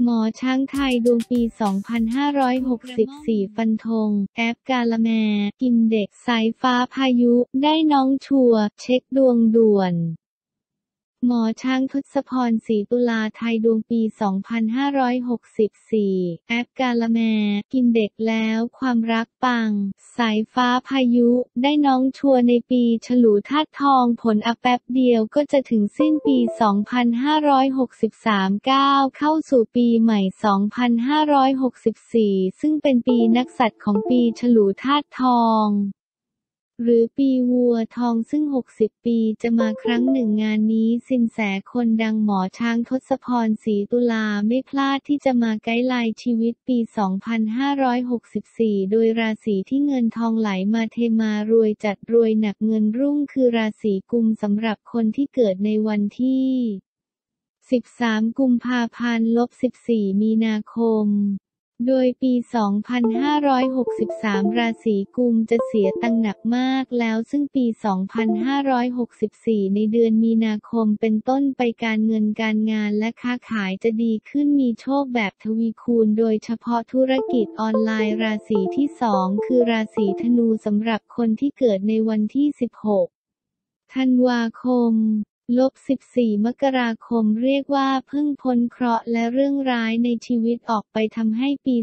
หมอช้างไทยดวงปี 2564 ฟันธง แอปกาละแม กินเด็ก สายฟ้าพายุ ได้น้องชัวร์ เช็คดวงด่วน หมอช้างทศพร ศรีตุลาไทยดวงปี 2564 แอปกาละแม กินเด็กแล้วความรักปัง สายฟ้าพายุ ได้น้องชัวร์ในปีฉลูธาตุทองผลแป๊บเดียวก็จะถึงสิ้นปี 2563 ก้าวเข้าสู่ปีใหม่ 2564 ซึ่งเป็นปีนักษัตริย์ของปีฉลูธาตุทองหรือปีวัวทองซึ่ง60 ปีจะมาครั้งหนึ่งงานนี้สินแสคนดังหมอช้างทศพร ศรีตุลาไม่พลาดที่จะมาไกด์ไลน์ชีวิตปี 2564 โดยราศีที่เงินทองไหลมาเทมารวยจัดรวยหนักเงินรุ่งคือราศีกุมสำหรับคนที่เกิดในวันที่ 13 กุมภาพันธ์- 14 มีนาคมโดยปี 2563 ราศีกุมจะเสียตังค์หนักมากแล้วซึ่งปี 2564 ในเดือนมีนาคมเป็นต้นไปการเงินการงานและค้าขายจะดีขึ้นมีโชคแบบทวีคูณโดยเฉพาะธุรกิจออนไลน์ราศีที่ 2 คือราศีธนูสำหรับคนที่เกิดในวันที่ 16 ธันวาคม-14 มกราคมเรียกว่าเพิ่งพ้นเคราะห์และเรื่องร้ายในชีวิตออกไปทำให้ปี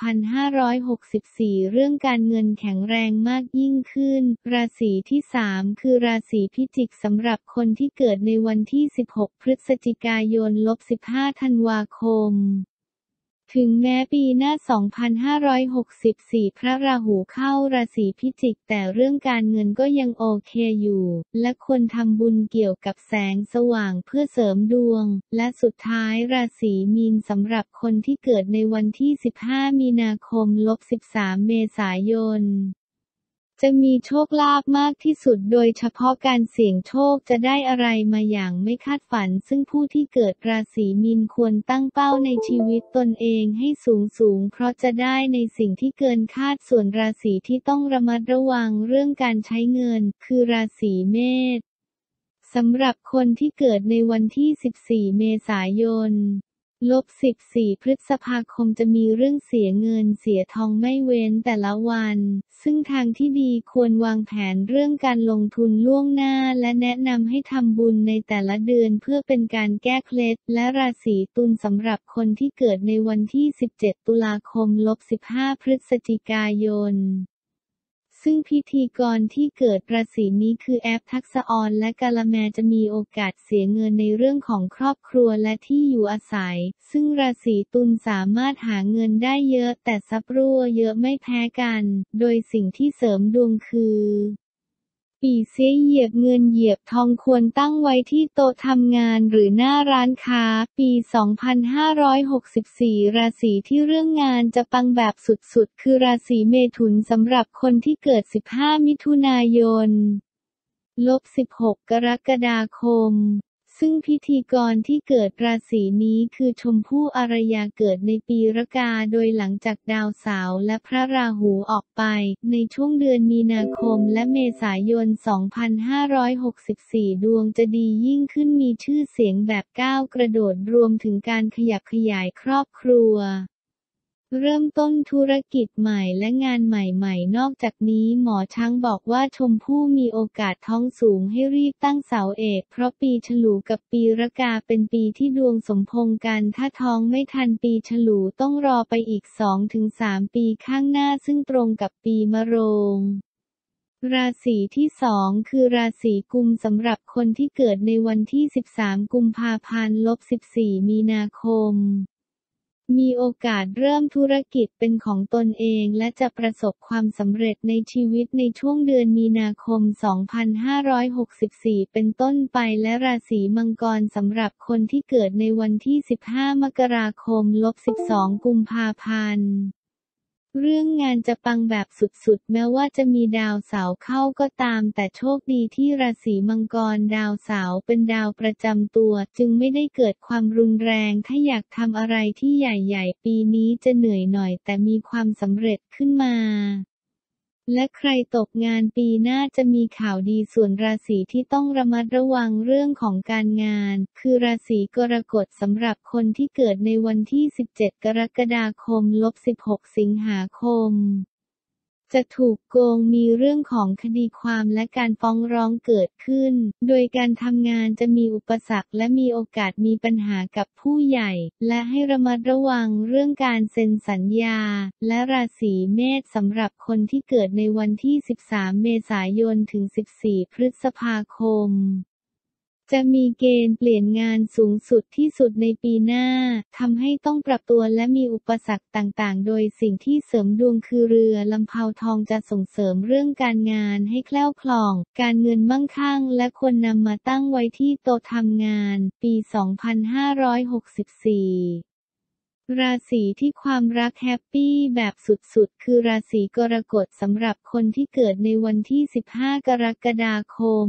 2564 เรื่องการเงินแข็งแรงมากยิ่งขึ้นราศีที่ 3 คือราศีพิจิกสำหรับคนที่เกิดในวันที่ 16 พฤศจิกายน- 15 ธันวาคมถึงแม้ปีหน้า 2564 พระราหูเข้าราศีพิจิกแต่เรื่องการเงินก็ยังโอเคอยู่และควรทำบุญเกี่ยวกับแสงสว่างเพื่อเสริมดวงและสุดท้ายราศีมีนสำหรับคนที่เกิดในวันที่ 15 มีนาคม- 13 เมษายนจะมีโชคลาภมากที่สุดโดยเฉพาะการเสี่ยงโชคจะได้อะไรมาอย่างไม่คาดฝันซึ่งผู้ที่เกิดราศีมีนควรตั้งเป้าในชีวิตตนเองให้สูงเพราะจะได้ในสิ่งที่เกินคาดส่วนราศีที่ต้องระมัดระวังเรื่องการใช้เงินคือราศีเมษสำหรับคนที่เกิดในวันที่ 14 เมษายน-14 พฤษภาคมจะมีเรื่องเสียเงินเสียทองไม่เว้นแต่ละวันซึ่งทางที่ดีควรวางแผนเรื่องการลงทุนล่วงหน้าและแนะนำให้ทำบุญในแต่ละเดือนเพื่อเป็นการแก้เคล็ดและราศีตุลสำหรับคนที่เกิดในวันที่ 17 ตุลาคม- 15 พฤศจิกายนซึ่งพิธีกรที่เกิดราศีนี้คือแอปทักษะออนและกาละแมจะมีโอกาสเสียเงินในเรื่องของครอบครัวและที่อยู่อาศัยซึ่งราศีตุลสามารถหาเงินได้เยอะแต่ทรัพย์รั่วเยอะไม่แพ้กันโดยสิ่งที่เสริมดวงคือปีเสียเหยียบเงินเหยียบทองควรตั้งไว้ที่โต๊ะทำงานหรือหน้าร้านค้าปี 2564 ราศีที่เรื่องงานจะปังแบบสุดๆคือราศีเมถุนสำหรับคนที่เกิด 15 มิถุนายน- 16 กรกฎาคมซึ่งพิธีกรที่เกิดราศีนี้คือชมพู่อารยาเกิดในปีรากาโดยหลังจากดาวเสาร์และพระราหูออกไปในช่วงเดือนมีนาคมและเมษายน 2564 ดวงจะดียิ่งขึ้นมีชื่อเสียงแบบก้าวกระโดดรวมถึงการขยับขยายครอบครัวเริ่มต้นธุรกิจใหม่และงานใหม่ๆนอกจากนี้หมอช้างบอกว่าชมพู่มีโอกาสท้องสูงให้รีบตั้งเสาเอกเพราะปีฉลูกับปีรากาเป็นปีที่ดวงสมพงษ์กันถ้าท้องไม่ทันปีฉลูต้องรอไปอีก 2-3 ปีข้างหน้าซึ่งตรงกับปีมะโรงราศีที่ 2 คือราศีกุมสำหรับคนที่เกิดในวันที่ 13 กุมภาพันธ์- 14 มีนาคมมีโอกาสเริ่มธุรกิจเป็นของตนเองและจะประสบความสำเร็จในชีวิตในช่วงเดือนมีนาคม 2564 เป็นต้นไปและราศีมังกรสำหรับคนที่เกิดในวันที่ 15 มกราคม- 12 กุมภาพันธ์เรื่องงานจะปังแบบสุดๆแม้ว่าจะมีดาวเสาร์เข้าก็ตามแต่โชคดีที่ราศีมังกรดาวเสาร์เป็นดาวประจำตัวจึงไม่ได้เกิดความรุนแรงถ้าอยากทำอะไรที่ใหญ่ๆปีนี้จะเหนื่อยหน่อยแต่มีความสำเร็จขึ้นมาและใครตกงานปีหน้าจะมีข่าวดีส่วนราศีที่ต้องระมัดระวังเรื่องของการงานคือราศีกรกฎสำหรับคนที่เกิดในวันที่17กรกฎาคม-16สิงหาคมจะถูกโกงมีเรื่องของคดีความและการฟ้องร้องเกิดขึ้นโดยการทำงานจะมีอุปสรรคและมีโอกาสมีปัญหากับผู้ใหญ่และให้ระมัดระวังเรื่องการเซ็นสัญญาและราศีเมษสำหรับคนที่เกิดในวันที่13เมษายนถึง14พฤษภาคมจะมีเกณฑ์เปลี่ยนงานสูงสุดที่สุดในปีหน้าทำให้ต้องปรับตัวและมีอุปสรรคต่างๆโดยสิ่งที่เสริมดวงคือเรือลำเภาทองจะส่งเสริมเรื่องการงานให้แคล่วคล่องการเงินมั่งคั่งและควรนำมาตั้งไว้ที่โต๊ะทำงานปี2564ราศีที่ความรักแฮปปี้แบบสุดๆคือราศีกรกฎสำหรับคนที่เกิดในวันที่15กรกฎาคม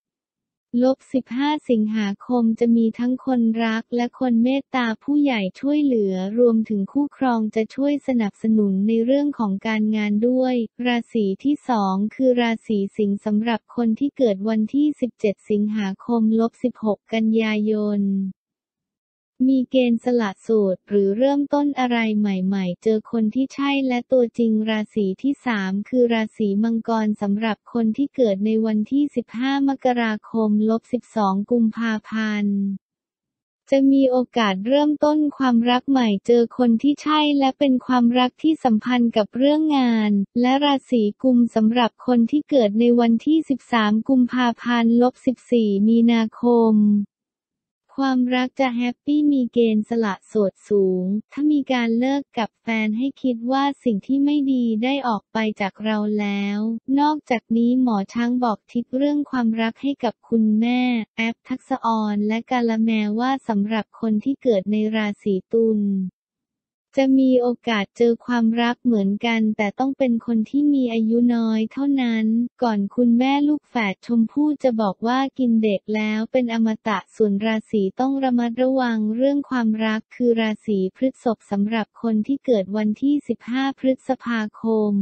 -15สิงหาคมจะมีทั้งคนรักและคนเมตตาผู้ใหญ่ช่วยเหลือรวมถึงคู่ครองจะช่วยสนับสนุนในเรื่องของการงานด้วยราศีที่2คือราศีสิงห์สำหรับคนที่เกิดวันที่17สิงหาคม-16กันยายนมีเกณฑ์สละโสดหรือเริ่มต้นอะไรใหม่ๆเจอคนที่ใช่และตัวจริงราศีที่3คือราศีมังกรสำหรับคนที่เกิดในวันที่15มกราคม-12กุมภาพันธ์จะมีโอกาสเริ่มต้นความรักใหม่เจอคนที่ใช่และเป็นความรักที่สัมพันธ์กับเรื่องงานและราศีกุมสำหรับคนที่เกิดในวันที่13กุมภาพันธ์-14มีนาคมความรักจะแฮปปี้มีเกณฑ์สละโสดสูงถ้ามีการเลิกกับแฟนให้คิดว่าสิ่งที่ไม่ดีได้ออกไปจากเราแล้วนอกจากนี้หมอช้างบอกทิศเรื่องความรักให้กับคุณแม่แอปทักษอรและกาละแมว่าสำหรับคนที่เกิดในราศีตุลจะมีโอกาสเจอความรักเหมือนกันแต่ต้องเป็นคนที่มีอายุน้อยเท่านั้นก่อนคุณแม่ลูกแฝดชมพู่จะบอกว่ากินเด็กแล้วเป็นอมตะส่วนราศีต้องระมัดระวังเรื่องความรักคือราศีพฤษภสำหรับคนที่เกิดวันที่15พฤษภาคม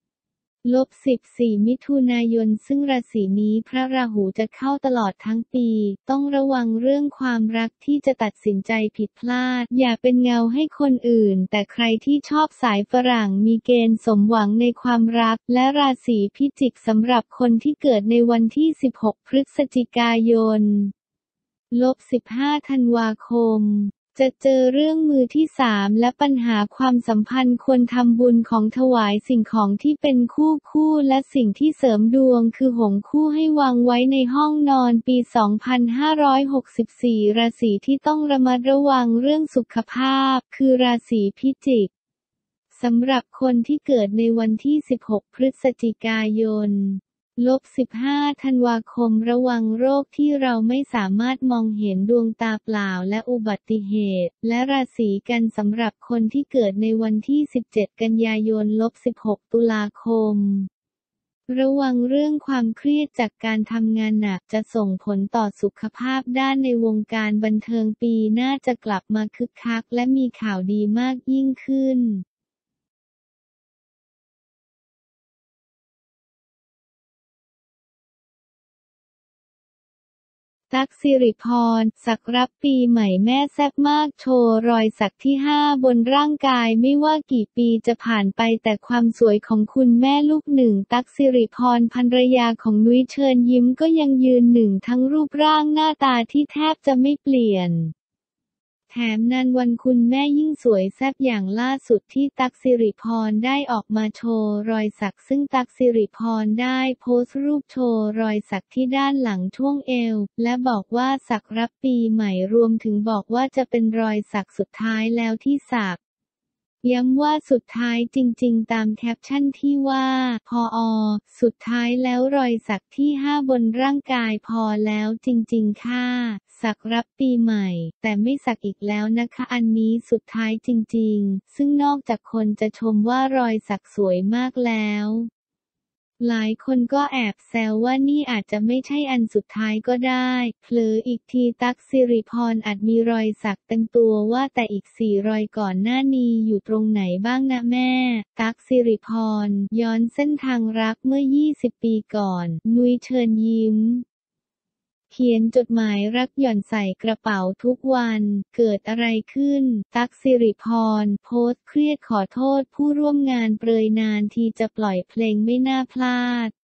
-14มิถุนายนซึ่งราศีนี้พระราหูจะเข้าตลอดทั้งปีต้องระวังเรื่องความรักที่จะตัดสินใจผิดพลาดอย่าเป็นเงาให้คนอื่นแต่ใครที่ชอบสายฝรั่งมีเกณฑ์สมหวังในความรักและราศีพิจิกสำหรับคนที่เกิดในวันที่16พฤศจิกายน-15ธันวาคมจะเจอเรื่องมือที่3และปัญหาความสัมพันธ์ควรทำบุญของถวายสิ่งของที่เป็นคู่และสิ่งที่เสริมดวงคือหงส์คู่ให้วางไว้ในห้องนอนปี2564ราศีที่ต้องระมัดระวังเรื่องสุขภาพคือราศีพิจิกสำหรับคนที่เกิดในวันที่16พฤศจิกายน-15ธันวาคมระวังโรคที่เราไม่สามารถมองเห็นดวงตาเปล่าและอุบัติเหตุและราศีกันสำหรับคนที่เกิดในวันที่17กันยายน-16ตุลาคมระวังเรื่องความเครียดจากการทำงานหนักจะส่งผลต่อสุขภาพด้านในวงการบันเทิงปีหน้าจะกลับมาคึกคักและมีข่าวดีมากยิ่งขึ้นตั๊กสิริพรสักรับปีใหม่แม่แซ่บมากโชว์รอยสักที่5บนร่างกายไม่ว่ากี่ปีจะผ่านไปแต่ความสวยของคุณแม่ลูกหนึ่งตั๊กสิริพรภรรยาของนุ้ยเชิญยิ้มก็ยังยืนหนึ่งทั้งรูปร่างหน้าตาที่แทบจะไม่เปลี่ยนแถมนานวันคุณแม่ยิ่งสวยแซ่บอย่างล่าสุดที่ตั๊กสิริพรได้ออกมาโชว์รอยสักซึ่งตั๊กสิริพรได้โพสต์รูปโชว์รอยสักที่ด้านหลังช่วงเอวและบอกว่าสักรับปีใหม่รวมถึงบอกว่าจะเป็นรอยสักสุดท้ายแล้วที่สักย้ำว่าสุดท้ายจริงๆตามแคปชั่นที่ว่าพอสุดท้ายแล้วรอยสักที่5บนร่างกายพอแล้วจริงๆค่ะสักรับปีใหม่แต่ไม่สักอีกแล้วนะคะอันนี้สุดท้ายจริงๆซึ่งนอกจากคนจะชมว่ารอยสักสวยมากแล้วหลายคนก็แอบแซวว่านี่อาจจะไม่ใช่อันสุดท้ายก็ได้เผลออีกทีตั๊กสิริพรอาจมีรอยสักเต็มตัวว่าแต่อีก4 รอยก่อนหน้านี้อยู่ตรงไหนบ้างนะแม่ตั๊กสิริพรย้อนเส้นทางรักเมื่อ20 ปีก่อนนุ้ยเชิญยิ้มเขียนจดหมายรักหย่อนใส่กระเป๋าทุกวันเกิดอะไรขึ้นตั๊กสิริพรโพสต์เครียดขอโทษผู้ร่วมงานเปรยนานทีจะปล่อยเพลงไม่น่าพลาด